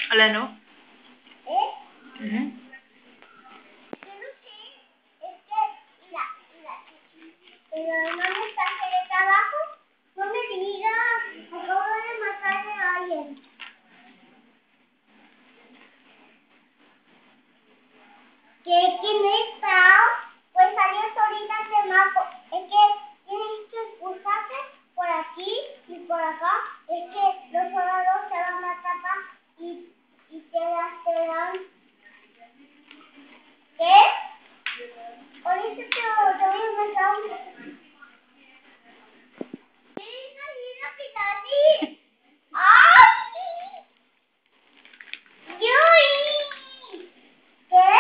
Hola, ¿no? ¿Eh? Ujú. Yo no sé, es que, mira, pero no me saque de trabajo, no me digas, acabo de matar a alguien. ¿Quién está? Pues salió ahorita de mapo. Es que tienes que expulsarte por aquí y por acá. Es que los soldados te van a atrapar y te dan. ¿Qué? Ahorita te voy a matar. ¡Ay! ¡Yui! ¿Qué?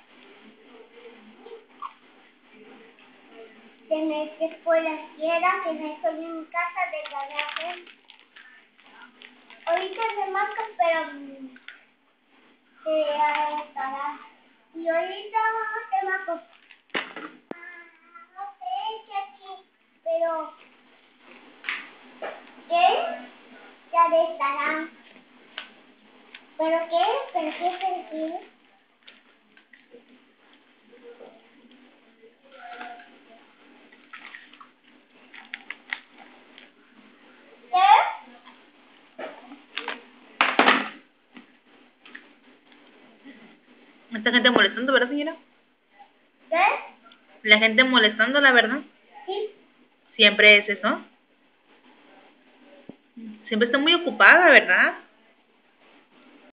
Te metes por la izquierda, que no estoy en mi casa de garaje. Ahorita se marca, pero te estará. Y ahorita te marco. No sé, Chachi, pero ¿qué? Ya estarán. ¿Pero qué? ¿Pero qué? ¿Pero qué? ¿Qué? Esta gente molestando, ¿verdad, señora? ¿Qué? La gente molestando, la verdad. Sí. Siempre es eso. Siempre está muy ocupada, ¿verdad?